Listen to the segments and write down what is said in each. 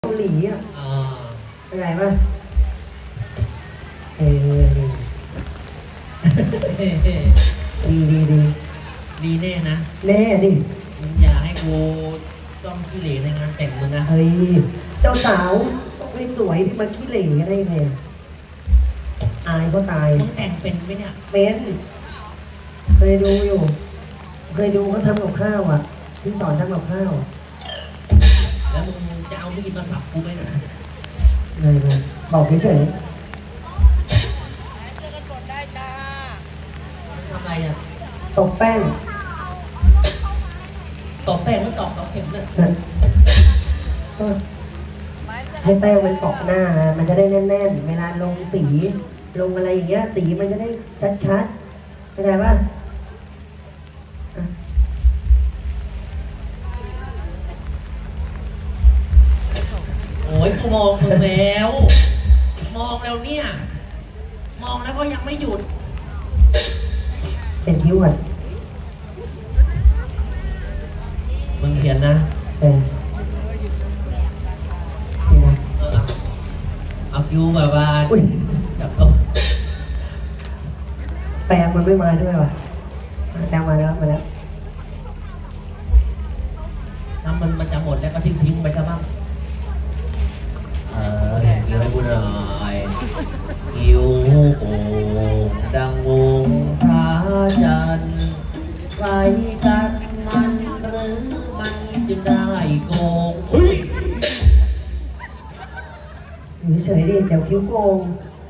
เกาหลีอ่ะอะไรวะดีแน่นะแน่ดิมึงอย่าให้กูต้องขี้เหร่ในงานแต่งมึงนะเฮ้ยเจ้าสาวต้องให้สวยที่มาขี้เหร่ได้ไงอายก็ตายมึงแต่งเป็นไหมเนี่ยเป็นเคยดูอยู่เคยดูเขาทำกับข้าวอ่ะที่สอนทำกับข้าวแล้วมึงจะเอามีดมาสับกูไหมเนี่ยเลยบอกเฉยทำอะไรอ่ะตบแป้งตบแป้งแล้วตอกเข็มเนี่ยให้แป้งมันเกาะหน้ามันจะได้แน่นๆเวลาลงสีลงอะไรอย่างเงี้ยสีมันจะได้ชัดๆเข้าใจป่ะโอ้ยกูมองมึงแล้วมองแล้วเนี่ยมองแล้วก็ยังไม่หยุดเป็นคิ้วอ่ะมึงเขียนนะเอาคิ้วแบบว่าจับตรงแปลงมันไม่มาด้วยว่ะแปลงมาแล้วถ้ามันจะหมดแล้วก็ทิ้งไปซะบ้างเกี่ยวให้กูหน่อยคิ้วโก่งดังวงพระจันทร์ใครกันมันหรือมันจึงได้โกงเฉยดิเดี๋ยวคิ้วโกง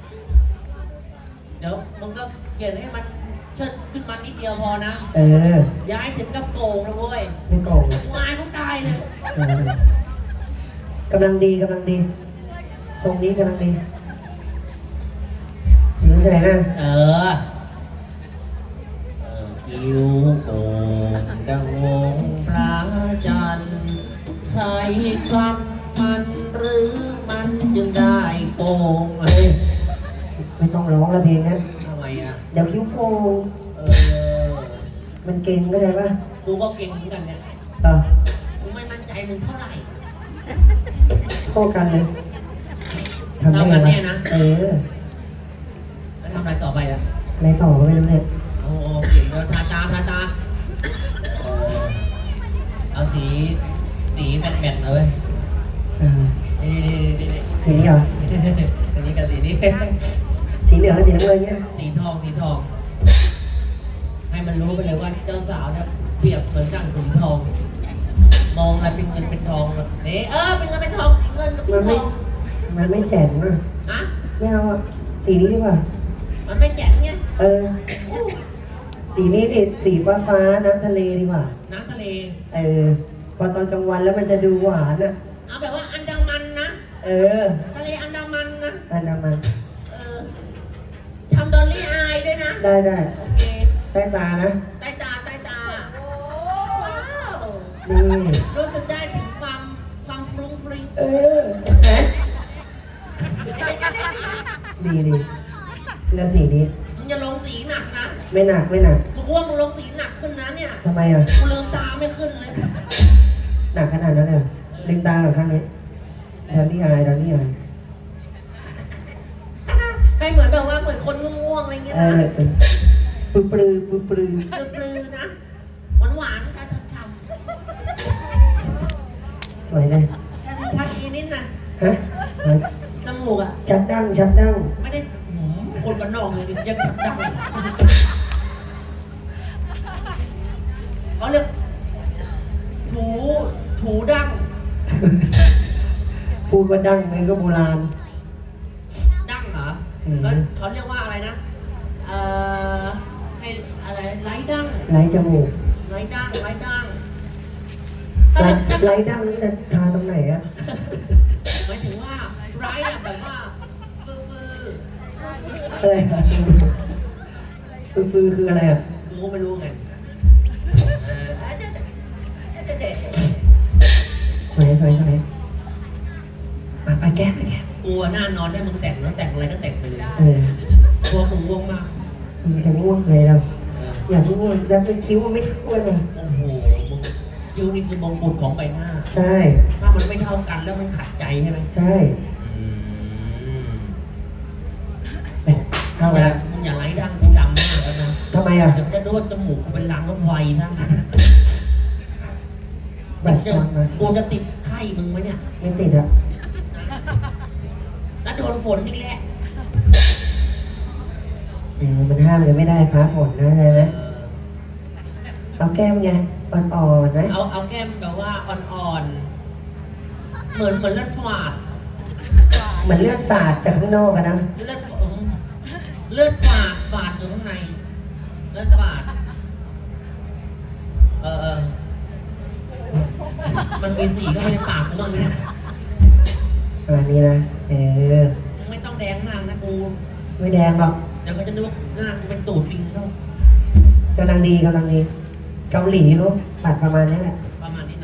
เดี๋ยวมึงก็เขียนให้มันเชิดขึ้นมานิดเดียวพอนะย้ายถึงกับโกงนะเว้ยไม่โกงวายเขาตายเลยกำลังดีทรงนี้กำลังดีเฉยนะคิ้วโก่งดังวงพระจันทร์ใครกลับมันหรือมันจึงได้โกงไม่ต้องร้องละเพลงนะทำไมอ่ะเดี๋ยวคิ้วโกงมันเก่งก็ได้ปะกูก็เก่งเหมือนกันเนี่ยกูไม่มั่นใจมึงเท่าไหร่โต้กันเลยทำกันแน่นะแล้วทำอะไรต่อไปอ่ะอะไรต่อก็ไม่รู้เนี่ยโอ้เก่งแล้วทาตาเอาสีแบนเลยนี่สีนี้เหรออันนี้กับสีนี้สีเหลืองกับสีน้ำเงินเนี่ยสีทองให้มันรู้ไปเลยว่าเจ้าสาวเนี่ยเปรียบเหมือนกับถุงทองมองอะไรเป็นเงินเป็นทองนี่เป็นเงินเป็นทองสีเงินกับสีทองมันไม่แจ๋งอ่ะไม่เอาอ่ะสีนี้ดีกว่ามันไม่แจ๋งไงสีนี้ดิสีฟ้าน้ำทะเลดีกว่าน้ำทะเลพอตอนกลางวันแล้วมันจะดูหวานอ่ะเอาแบบว่าอันดามันนะทะเลอันดามันนะอันดามันทำดอลลี่อายด้วยนะได้โอเคใต้ตานะใต้ตาว้าวนี่รู้สึกได้ถึงความฟรุ้งฟริ้งดีแล้วสีนี้มึงอย่าลงสีหนักนะไม่หนักมึงว่ามึงลงสีหนักขึ้นนะเนี่ยทำไมอ่ะกูลืมตาไม่ขึ้นเลยหนักขนาดนั้นเลยลืมตาแบบข้างนี้ดอลลี่อายไปเหมือนแบบว่าเหมือนคนง่วงอะไรเงี้ยนะปลือนะหวานช้ำสวยเลยชัดอีนิดนะจมูกอ่ะชัดดั้งไม่ได้คนบ้านนอกเลยยังชัดดั้งเขาเรียกถูดั้งพูดว่าดั้งมันก็โบราณดั้งเหรอเขาเรียกว่าอะไรนะให้อะไรไร้ดั้งไร้จมูกไร้ดั้งไร้ดั้งจะทาตรงไหนอะหมายถึงว่าไร้แบบว่าอะไรอะคืออะไรอะกูไม่รู้ไงสวยไปแก้กูหน้านอนได้มึงแต่งแล้วแต่งอะไรก็แต่งไปเลยกลัวมึงง่วงมากมึงจะง่วงเลยเราอยากง่วงแล้วเป็นคิ้วมันไม่ควรเลยโอ้โหคิ้วนี่คือมงกุฎของใบหน้าใช่ถ้ามันไม่เท่ากันแล้วมันขัดใจใช่ไหมใช่อืมเข้ามึมางอย่าไล่ดังกูดำมากแล้วนะทำไมอ่ะเดี๋ยวเขาจะโดนจมูกกูเป็นรางรถไฟซะบัตรซอนมากูจะติดไข้มึงไหมเนี่ยไม่ติดอ่ะแล้วโดนฝนนี่แหละมันห้ามเลยไม่ได้ฟ้าฝนนะใช่ไหมเอาแก้มไงอ่อนๆนะเอาแก้มแบบว่าอ่อนๆ เหมือนเลือดฝาดเหมือนเลือดสาดจากข้างนอกอะนะเลือดฝาดอยู่ข้างในเลือดฝาดมันมีสีเข้าไปในปากกูบ้างไหมเนี่ยประมาณนี้นะไม่ต้องแดงมากนะกูไม่แดงหรอกเดี๋ยวเขาจะนึกว่าหน้ากูเป็นตูดลิงเขากำลังดีเกาหลีเขาปัดประมาณนี้แหละประมาณนี้นะ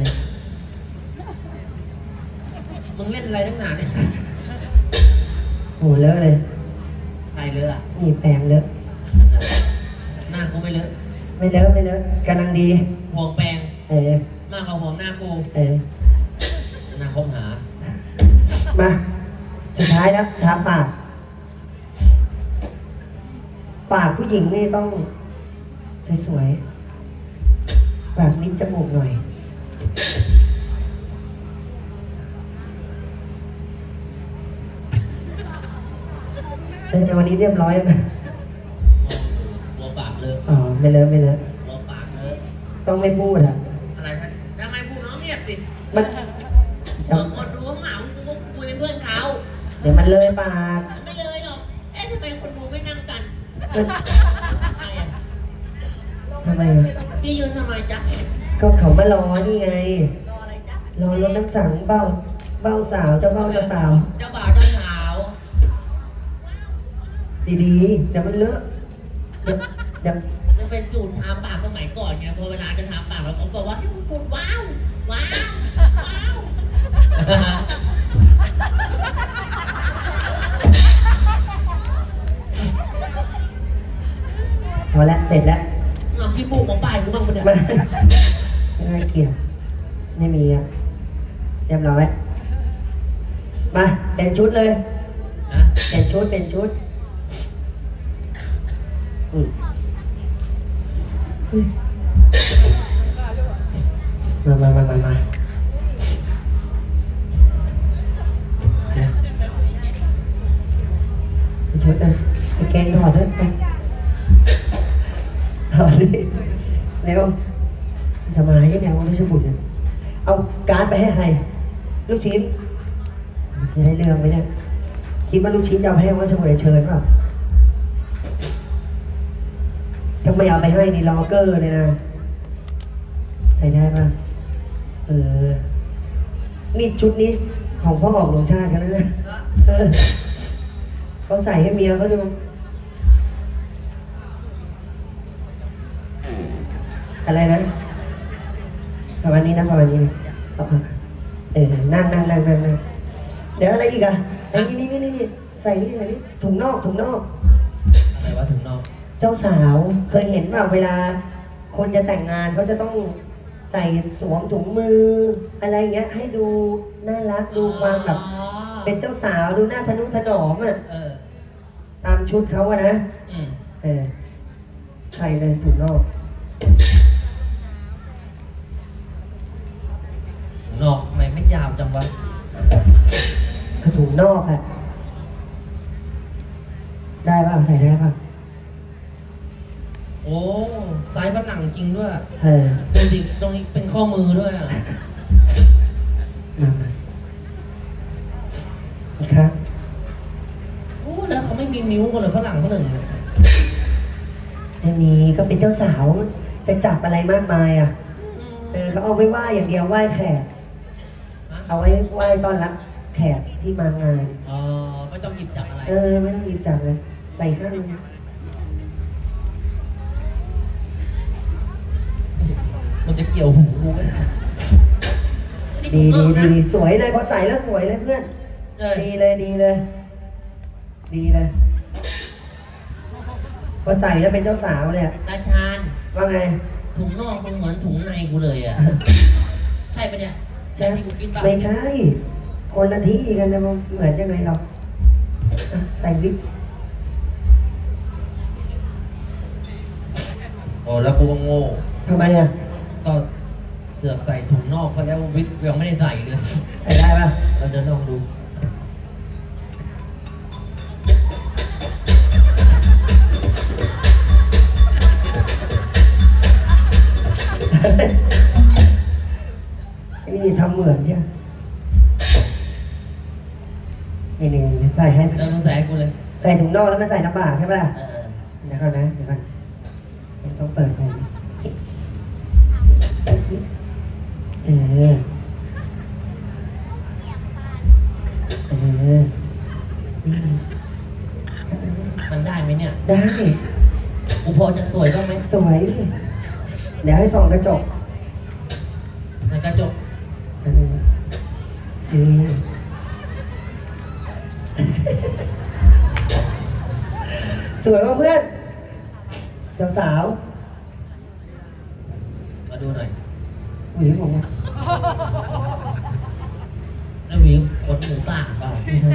มึงเล่นอะไรตั้งนานเนี่ยโหเลอะเลยใครเลอะนี่แปรงเลอะหน้ากูไม่เลอะไม่เลอะกำลังดีห่วงแปรงมากกว่าห่วงหน้ากู หน้าคบหามาสุดท้ายแล้วทาปากผู้หญิงนี่ต้องสวยๆปากลิ้นจมูกหน่อยแต่วันนี้เรียบร้อยไหมหัวปากเลอะอ๋อไม่เลอะหัวปากเลอะต้องไม่พูดอ่ะอะไรท่านทำไมพูดน้องเงียบติดมันเมื่อคนดูเขาเหงากูก็คุยเป็นเพื่อนเขาเดี๋ยวมันเลยปากไม่เลยหรอก เอ๊ะทำไมคนดูไม่นั่งกันใครอ่ะทำไมอ่ะพี่ยืนทำไมจ๊ะก็เขามารอนี่ไงรออะไรจ๊ะรอรถน้ำสังเบ้าสาวเจ้าเบ้าเจ้าสาวเจ้าบ่าวเจ้าสาวดีๆเดี๋ยวมันเลอะเดี๋ยวมันเป็นสูตรทาปากสมัยก่อนไงพอเวลาจะทาปากเราบอกว่าให้มึงพูดว้าวพอแล้วเสร็จแล้วเอาขี้มูกของปลายกูบ้างปะเนี่ยไม่น่าเกลียดไม่มีอ่ะเรียบร้อยมาเปลี่ยนชุดเลยนะเปลี่ยนชุดมาชุดนะไอ้แกงถอดด้วยไปถอดดิเร็วจะมายังไงวะไม่ใช่บุญเนี่ยเอาการ์ดไปให้ใครลูกชิ้นจะได้เรื่องไหมเนี่ยคิดว่าลูกชิ้นจะเอาให้ว่าชมเชิญเปล่าถ้าไม่เอาไปให้นี่ล็อกเกอร์เลยนะใส่ได้ป่ะนี่ชุดนี้ของพ่อออกหลวงชาติกันแล้วนะเขาใส่ให้เมียเขาดูอะไรนะประมาณนี้นะนั่งเดี๋ยวอะไรอีกอ่ะไอ้นี่ใส่นี่ถุงนอกอะไรวะถุงนอกเจ้าสาวเคยเห็นว่าเวลาคนจะแต่งงานเขาจะต้องใส่สวมถุงมืออะไรเงี้ยให้ดูน่ารักดูความแบบเป็นเจ้าสาวดูหน้าทะนุถนอมอ่ะตามชุดเขาอะนะใส่เลยถุงนอกนอกทำไมไม่ยาวจังวะกระถุงนอกอะได้ป่ะใส่ได้ป่ะโอ้สายฝรั่งจริงด้วยดูดิตรงนี้เป็นข้อมือด้วยอ่ะมาอีกครับโอ้แล้วเขาไม่มีนิ้วกันเลยฝรั่งคนหนึ่งไม่มีก็เป็นเจ้าสาวจะจับอะไรมากมายอ่ะเขาเอาไว้ไหว้อย่างเดียวไหว้แขกเอาไว้ไหว้ต้อนรับแขกที่มางานไม่ต้องหยิบจับอะไรไม่ต้องหยิบจับเลยใส่ข้างนึงมันจะเกี่ยวหูกูไหมดีสวยเลยพอใส่แล้วสวยเลยเพื่อนดีเลยพอใส่แล้วเป็นเจ้าสาวเลยราชานว่าไงถุงนอกมันเหมือนถุงในกูเลยอ่ะ ใช่ปะเนี่ยใช่ที่กูคิดป่ะไม่ใช่ คนละที่กันนะมันเหมือนยังไงหรอกอ่ะใส่วิกโอ้แล้วกูก็โง่ทำไมอ่ะก็เสือกใส่ถุงนอกเขาแล้ววิกยังไม่ได้ใส่เลยใส่ได้ปะเราจะลองดูนี่ทำเหมือนใช่ไหมนี่ใส่ให้แล้วมึงใส่ให้กูเลยใส่ถุงนอกแล้วมันใส่ลำบากใช่ปะล่ะเออเดี๋ยวก่อนนะเดี๋ยวก่อนต้องเปิดก่อนเออนี่มันได้ไหมเนี่ยได้กูพอจะสวยบ้างไหมสวยดิเดี๋ยวให้ส่องกระจกในกระจกอันนี้นี่สวยป่ะเพื่อนเจ้าสาวมาดูหน่อยหวีผมอะแล้วหวีขนหมูป่าเปล่าไม่ใช่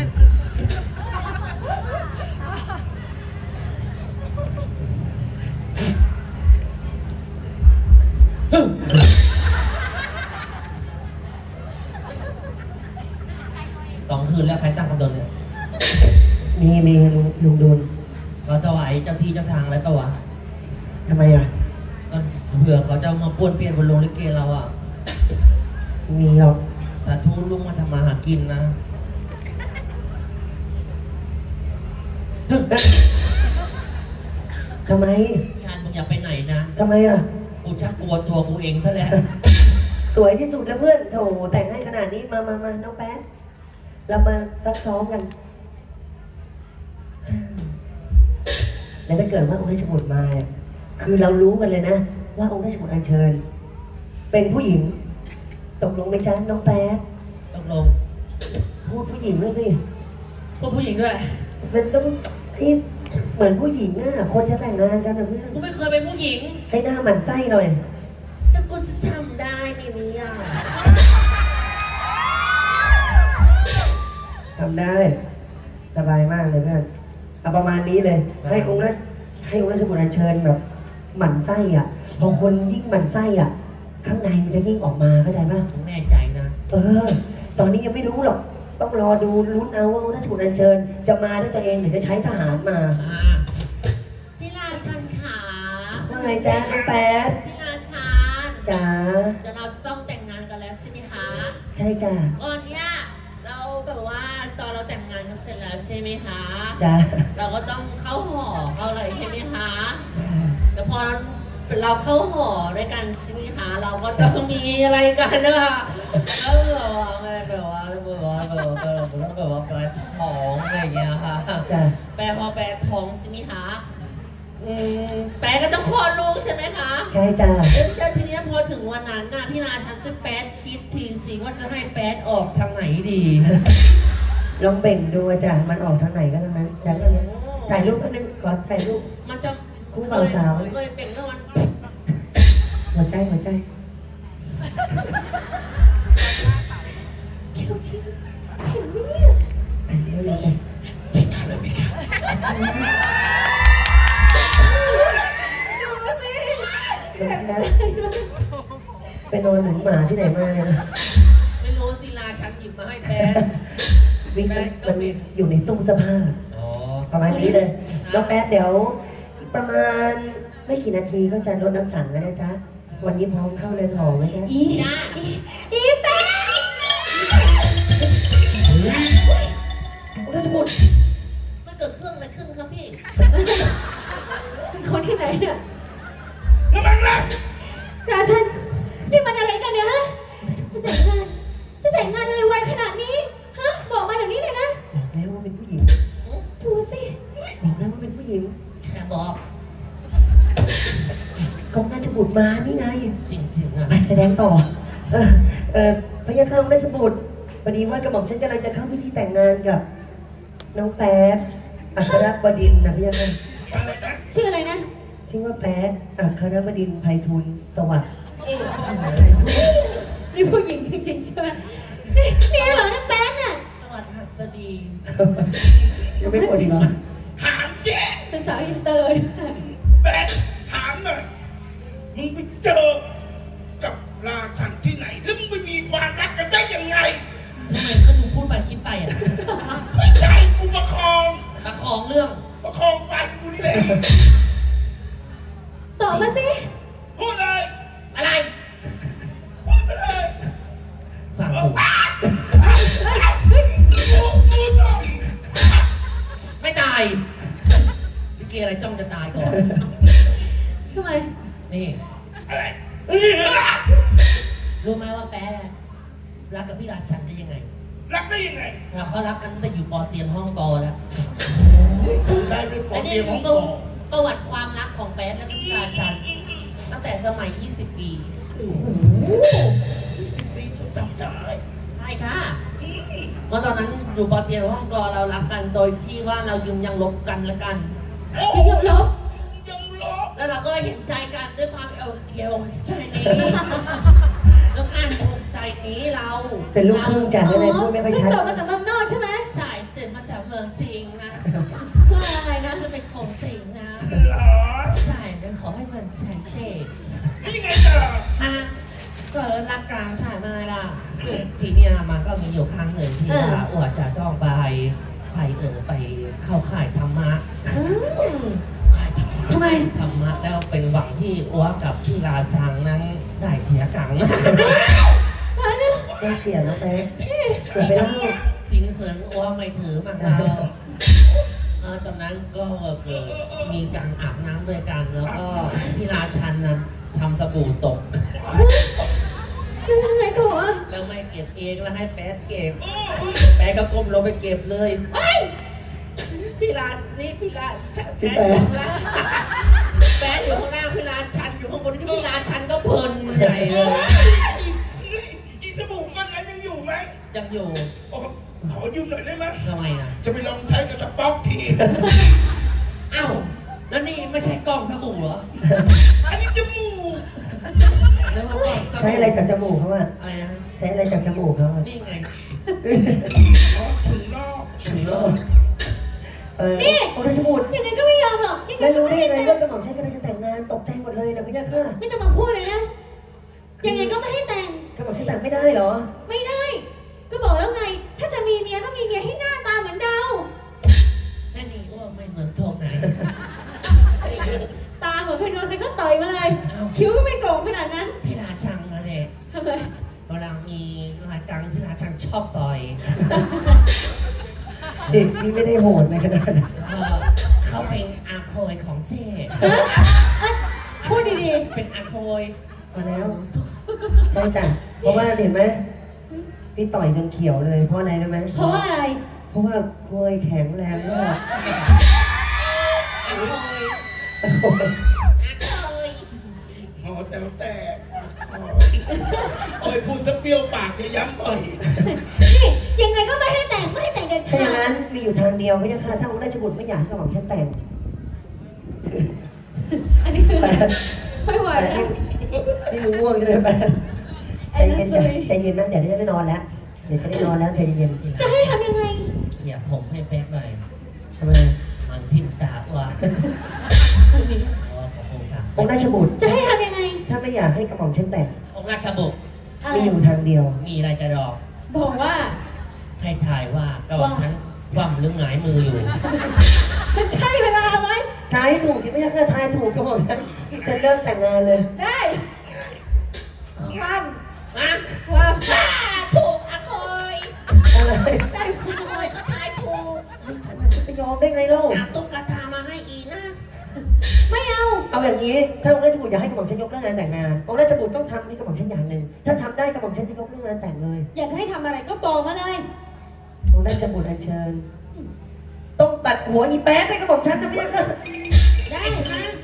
2 คืนแล้วใครตั้งคำโดนเนี่ยมีลุงดุลเขาถวายเจ้าที่เจ้าทางอะไรปะวะทำไมอ่ะก็เผื่อเขาจะมาป้วนเปี้ยนบนโรงลิเกเราอ่ะมีหรอกสาธุลุงมาทำมาหากินนะทำไมชาติมึงอย่าไปไหนนะทำไมอ่ะกูชักกลัวตัวกูเองซะแล้วสวยที่สุดแล้วเพื่อนโถแต่งให้ขนาดนี้มาน้องแป๊ดเรามาซักซ้อมกัน แล้วถ้าเกิดว่าองค์ราชบุตรมาเนี่ยคือเรารู้กันเลยนะ ว่าองค์ราชบุตรอัญเชิญ เป็นผู้หญิง ตกลงไหมจ๊ะน้องแป๊ดตกลงพูดผู้หญิงด้วยสิพวกผู้หญิงด้วยมันต้องให้เหมือนผู้หญิงอ่ะคนจะแต่งงานกันนะเพื่อนกูไม่เคยเป็นผู้หญิงให้หน้าหมันไส้หน่อยแต่กูจะทำได้นี่นี่อ่ะทำได้สบายมากเลยเพื่อนเอาประมาณนี้เลย ให้องค์ราชบุตรอัญเชิญแบบหมั่นไส้อ่ะพอคนยิ่งหมั่นไส้อ่ะ ข้างในมันจะยิ่งออกมาเข้าใจปะมึงแน่ใจนะตอนนี้ยังไม่รู้หรอก ต้องรอดูลุ้นเอาว่าองค์ราชบุตรอัญเชิญ จะมาด้วยตัวเองหรือจะใช้ทหารมาพี่ราชันขาว่าไงจ๊ะน้องแป๊ดพี่ราชันจ๋าเดี๋ยวเราจะต้องแต่งงานกันแล้วใช่ไหมคะใช่จ้าก่อนเนี้ยเราแบบว่าตอนเราแต่งงานกันเสร็จแล้วใช่ไหมคะจ้าเราก็ต้องเข้าหอเข้าอะไรใช่ไหมคะแต่พอเราเข้าหอด้วยกันใช่ไหมคะเราก็ต้องมีอะไรกันนะคะแล้วแบบว่าเราต้องแบบว่าแปลท้องอะไรอย่างเงี้ยค่ะจ้าพอแปลท้องใช่ไหมคะแปลก็ต้องคลอดลูกใช่ไหมคะใช่จ้าแล้วทีนี้พอถึงวันนั้นน่ะพี่นาฉันจะแป๊ดคิดทีสิว่าจะให้แป๊ดออกทางไหนดีลองเบ่งดูจ้ะมันออกทางไหนก็ทางนั้นจ้าถ่ายรูปแป๊บนึงขอถ่ายรูปมันจะคู่บ่าวสาวเคยเป็นเมื่อวันหัวใจเขียวชิเห็นไหมเนี่ยอันนี้เลยจ้ะจัดการเลยไหมคะดูสิไปนอนหนุนหมาที่ไหนมาเนี่ยนะไม่รู้ศิลาฉันหยิบมาให้แป๊ดวิ่งมันอยู่ในตู้เสื้อผ้าอ๋อประมาณนี้เลยน้องแป๊ดเดี๋ยวอีกประมาณไม่กี่นาทีก็จะลดน้ำสั่งแล้วนะจ๊ะวันนี้พร้อมเข้าเรือนหอไหมจ๊ะจ้าแป๊ดราชบุตรมันเกิดเครื่องอะไรครึ่งครับพี่เป็นคนที่ไหนเนี่ยระวังนะราชันนี่มันอะไรกันเนี่ยฮะ จะแต่งงานอะไรไวขนาดนี้ ฮะ บอกมาเดี๋ยวนี้เลยนะบอกแล้วว่าเป็นผู้หญิงดูสิบอกแล้วว่าเป็นผู้หญิงแค่บอกกองราชบุตรมานี่ไงจริงๆอ่ะไปแสดงต่อ พระยาข้าองค์ราชบุตรพอดีว่ากระหม่อมฉันกำลังจะเข้าพิธีแต่งงานกับน้องแป๊บอัครบดินทร์นะพระยาค่ะชื่ออะไรนะชื่อชื่อว่าแป๊ดอัครบดินทร์ไพฑูรย์สวัสดิ์นี่ผู้หญิงจริงๆใช่ไหมนี่เหรอนักแป๊ดน่ะสวัสดีหัสดียังไม่หมดอีกเหรอถามเจ๊เป็นสาวอินเตอร์ด้วยแบนถามหน่อยมึงไปเจอกับราชันที่ไหนแล้วมึงไปมีความรักกันได้ยังไงทำไมก็ดูพูดไปคิดไปอ่ะไม่ใช่กูประคองประคองเรื่องประคองฟันกูนี่แหละตอบมาสิพูดเลยอะไรพูดไปเลยฟังเอาผมกูชอบไม่ตายพี่เกอะไรจ้องจะตายก่อนทำไมนี่อะไรรู้ไหมว่าแป๊ะรักกับพี่ราชันได้ยังไงรักได้ยังไงเขารักกันตั้งแต่อยู่ปอเตรียมห้องกอแล้วทำได้ด้วยปอและเตีนี่ยงขคือองปกูระวัติความรักของแป๊ะและพี่ราชันตั้งแต่สมัย 20 ปี 20 ปีจนจำได้ใช่ค่ะเมื่อตอนนั้นอยู่ปอเตรียมห้องกอเรารักกันโดยที่ว่าเรายังลบกันและกันโอ้ยังลบยังลบแล้วเราก็เห็นใจกันด้วยความเอวเกียวใจนี้แล้วอ่านถูกใจนี้เราเป็นลูกครึ่งจากอะไรพูดไม่ค่อยชัดจบมาจากเมืองนอกใช่ไหมสายเสร็จมาจากเมืองสิงห์นะว่าอะไรนะจะเป็นของสิงห์นะเหรอใช่เดี๋ยวขอให้มันใส่เสกนี่ไงต่ออ่ะก็รักกลางใช่ไหมล่ะทีเนี้ยมันก็มีอยู่ครั้งหนึ่งที่ว่าอ้วจะต้องไปเข้าค่ายธรรมะทำไมธรรมะแล้วเป็นหวังที่อ้วกับพี่ราซังนั้นได้เสียกังไม่เสียแล้วแป๊ดอย่าไปเล่าสินเสริญอ้วไม่ถือมาเราตอนนั้นก็เกิดมีการอาบน้ำด้วยกัน แล้วก็พี่ราชันนั้นทำสบู่ตกคือยังไงตัวแล้วไม่เก็บเองแล้วให้แป๊ดเก็บ แป๊ดก็ก้มลงไปเก็บเลยพี่รานี่พี่ราชันแป๊ดอยู่ข้างล่างแป๊ดอยู่ข้างล่างพี่ราชันอยู่ข้างบนที่พี่ราชันก็เพลินใหญ่เลยอีสบู่ก้อนนั้นยังอยู่ไหมยังอยู่โอ้ขอยืมหน่อยได้ไหมทำไมอ่ะจะไปลองใช้กับตะป๊อกทีอ้าวแล้วนี่ไม่ใช่กล่องสบู่เหรออันนี้จมูกแล้วมันกล่องสบู่ใช้อะไรจับจมูกเขาอะอะไรนะใช้อะไรจับจมูกเขาอะนี่ไงอ๋อถุงนอกถึงโลกองค์ราชบุตรยังไงก็ไม่ยอมหรอกยังไงแล้วก็รู้ได้ไม่ยังไงแต่ว่ากระหม่อมฉันกำลังจะแต่งงานตกใจหมดเลยนะพี่ยักษ์ค่ะไม่ต้องมาพูดเลยนะ ยังไงก็ไม่ให้แต่งกระหม่อมฉันแต่งไม่ได้เหรอไม่ได้ ก็บอกแล้วไง ถ้าจะมีเมียต้องมีเมียให้หน้าตาเหมือนเรานั่นนี่อ้วกไม่เหมือนโทงไหนตาเหมือนเพนโดนใครก็ต่อยมาเลย คิ้วก็ไม่โก่งขนาดนั้นพี่ราชังนะเนี่ยทำไมเวลามีรายการพี่ราชังชอบต่อยเด็กนี่ไม่ได้โหดในขนาดนั้นเขาเป็นอาโคยของเจ้พูดดีเป็นอาโคยมาแล้ว ใช่จ้ะเพราะว่าเห็นไหมพี่ต่อยจนเขียวเลยเพราะอะไรรู้ไหมๆ เพราะว่าอะไรเพราะว่าโคยแข็งแรงมากอาโคยโอ้ยอาโคยหอแต่โอ้ยพูดซะเปรี้ยวปากจะย้ำต่อยนี่ยังไงก็ไม่ให้แต่งไม่ให้แต่งเด็ดถ้าอขาย่างนั้นดมีอยู่ทางเดียวพี่ยักษ์ค่ะถ้าองค์ราชบุตรไม่อยากให้กระหม่อมฉันแต่งอันนี้คือแปดไม่ไหวแปดแล้วนี่มึงง่วงใช่ไหมแปดใจเย็นจ้ะใจเย็นนะเดี๋ยวจะได้นอนแล้วเดี๋ยวจะได้นอนแล้วใจเย็นจะให้ทำยังไงเขี่ยผมให้แป๊กหน่อยทำไมมันทิ่มตาอ้วกอ๋อขอบคุณค่ะองค์ราชบุตรจะให้ทำยังไงถ้าไม่อยากให้กระหม่อมฉันแต่งองค์ราชบุตรอะไรมีอยู่ทางเดียวมีอะไรจะบอกบอกว่าให้ทายว่ากระบอกฉันคว่ำหรือหงายมืออยู่มันใช่เวลาไหมทายให้ถูกสิไม่ใช่แค่ทายถูกกระหม่อมฉันจะเริ่มแต่งงานเลยได้ความมาความถูกอาโคยอะไรได้คอาโคยก็ทายถูกจะไปยอมได้ไงเล่าหาตุ๊กตามาให้อีนะไม่เอาเอาอย่างนี้ถ้าองค์ราชบุตรอยากให้กระหม่อมฉันยกเลิกงานแต่งงานองค์ราชบุตรต้องทำให้กระหม่อมฉันอย่างหนึ่งถ้าทำได้กระหม่อมฉันจะยกเลิกงานแต่งเลยอยากจะให้ทำอะไรก็บอกมาเลยองค์ราชบุตรอัญเชิญ ต้องตัดหัวอีแป๊ดให้กระหม่อมฉันนะพี่ก็ได้ใช่ไหม